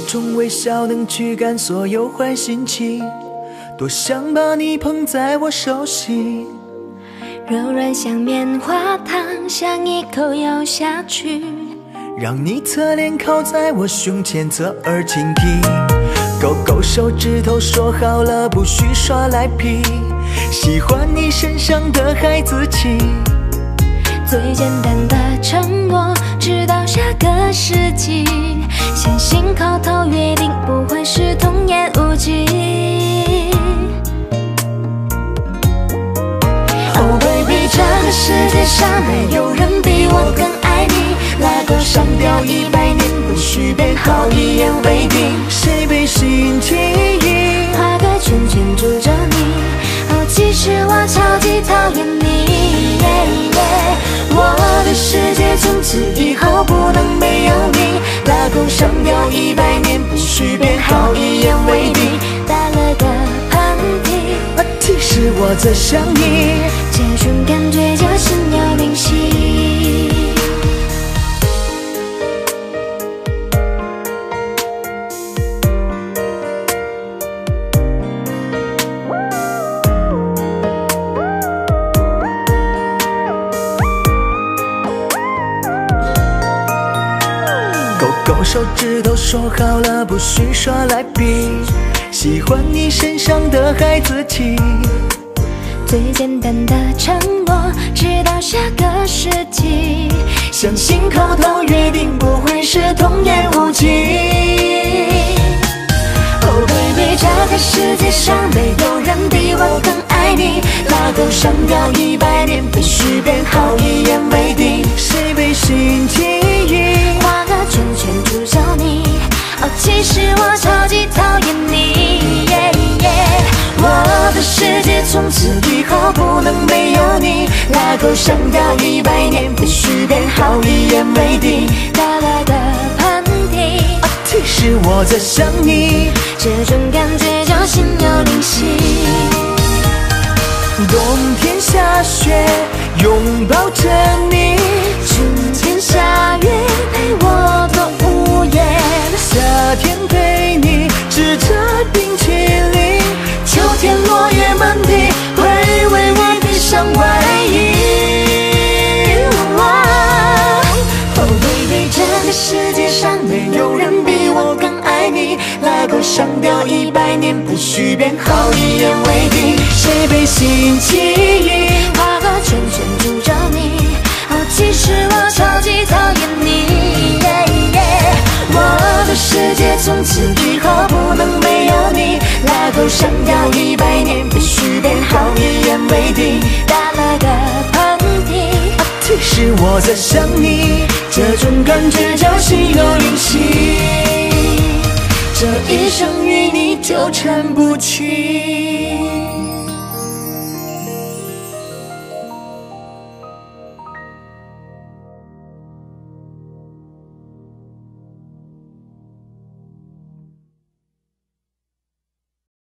种微笑能驱赶所有坏心情，多想把你捧在我手心， 柔软像棉花糖，想一口咬下去， 让你侧脸靠在我胸前，侧耳倾听，勾勾手指头说好了不许耍赖皮，喜欢你身上的孩子气， 最简单的承诺，直到下个世纪，相信口头约定不会是童言无忌。Oh baby， 这个世界上没有人比我更爱你，拉钩上吊100年，不许变好，一言为定。 谁被心起引， 画个圈圈住着你，哦，其实我超级讨厌你。我的世界从此以后不能没有你，拉钩上吊100年，不许变好，一言为定。打了个喷嚏， 其实我在想你， 这种感觉叫心有灵犀。 勾勾手指头说好了不许耍赖皮，喜欢你身上的孩子气， 最简单的承诺，直到下个世纪， 相信口头约定不会是童言无忌。 Oh baby， 这个世界上没有人比我更爱你，拉钩上吊100年，必须变好，一言为定。 谁被心起引， 画个圈圈住着你，哦，其实我超级讨厌你。我的世界从此以后不能没有你，拉钩上吊100年，必须变好，一言为定。打了个喷嚏， 其实我在想你， 这种感觉叫心有灵犀。 冬天下雪拥抱着你， 春天下雨陪我躲屋檐， 夏天陪你吃着冰淇淋， 秋天落叶满地会为我披上外衣。Oh baby， 这个世界上没有人比我更爱你，拉钩上吊100年，必须变好，一言为定。 谁被心起引， 画个圈圈住着你，哦，其实我超级讨厌你。我的世界从此以后不能没有你，拉钩上吊100年，必须变好，一言为定。打了个喷嚏， 其实我在想你， 这种感觉叫心有灵犀。这一生与你纠缠不清。